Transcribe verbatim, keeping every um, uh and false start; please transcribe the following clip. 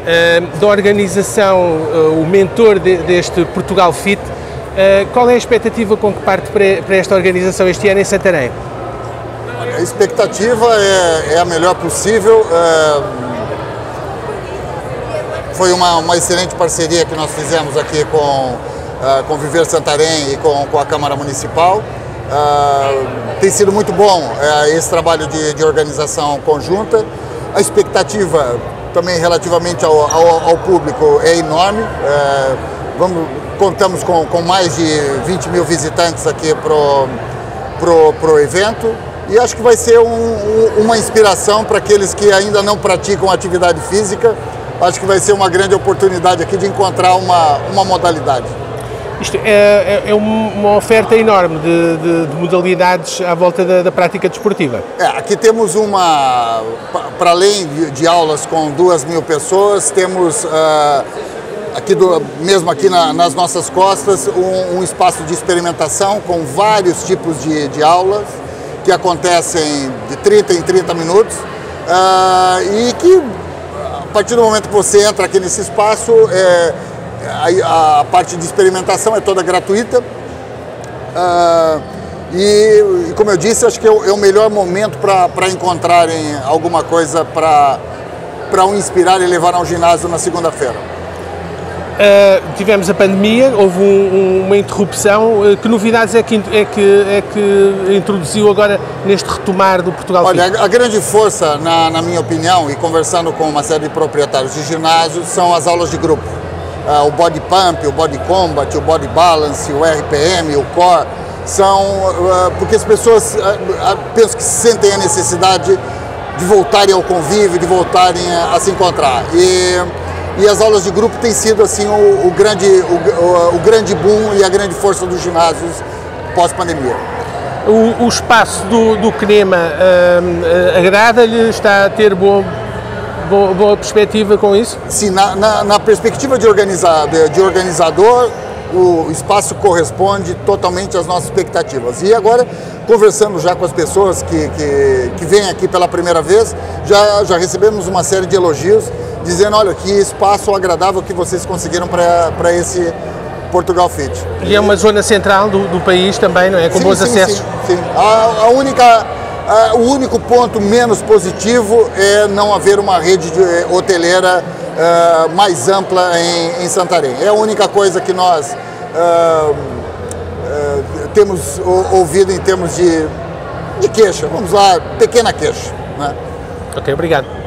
uh, da organização, uh, o mentor de, deste Portugal Fit. Uh, qual é a expectativa com que parte para, para esta organização este ano em Santarém? A expectativa é, é a melhor possível. É, foi uma, uma excelente parceria que nós fizemos aqui com, uh, com Viver Santarém e com, com a Câmara Municipal. Uh, tem sido muito bom uh, esse trabalho de, de organização conjunta. A expectativa também relativamente ao, ao, ao público é enorme. Uh, vamos, contamos com, com mais de vinte mil visitantes aqui pro, pro, pro evento. E acho que vai ser um, um, uma inspiração para aqueles que ainda não praticam atividade física. Acho que vai ser uma grande oportunidade aqui de encontrar uma, uma modalidade. Isto é, é, é uma oferta enorme de, de, de modalidades à volta da, da prática desportiva. É, aqui temos uma, para além de, de aulas com duas mil pessoas, temos uh, aqui do, mesmo aqui na, nas nossas costas um, um espaço de experimentação com vários tipos de, de aulas, que acontecem de trinta em trinta minutos uh, e que a partir do momento que você entra aqui nesse espaço, é, a, a parte de experimentação é toda gratuita uh, e, e como eu disse, acho que é o, é o melhor momento para encontrarem alguma coisa para o inspirar e levar ao ginásio na segunda-feira. Uh, tivemos a pandemia, houve um, um, uma interrupção. Uh, que novidades é que, é, que, é que introduziu agora neste retomar do Portugal Fit? Olha, a, a grande força, na, na minha opinião, e conversando com uma série de proprietários de ginásios, são as aulas de grupo. Uh, o Body Pump, o Body Combat, o Body Balance, o R P M, o Core, são uh, porque as pessoas, uh, uh, penso que sentem a necessidade de voltarem ao convívio, de voltarem a, a se encontrar. E, E as aulas de grupo têm sido assim o, o, grande, o, o, o grande boom e a grande força dos ginásios pós-pandemia. O, o espaço do, do CNEMA uh, agrada-lhe? Está a ter boa, boa, boa perspectiva com isso? Sim, na, na, na perspectiva de, organizar, de, de organizador, o espaço corresponde totalmente às nossas expectativas. E agora, conversando já com as pessoas que, que, que vêm aqui pela primeira vez, já, já recebemos uma série de elogios, dizendo, olha, que espaço agradável que vocês conseguiram para esse Portugal Fit. E é uma zona central do, do país também, não é? Com sim, bons sim, acessos. Sim, sim. A, a única, a, o único ponto menos positivo é não haver uma rede de, hoteleira uh, mais ampla em, em Santarém. É a única coisa que nós uh, uh, temos ouvido em termos de, de queixa. Vamos lá, pequena queixa, né? Ok, obrigado.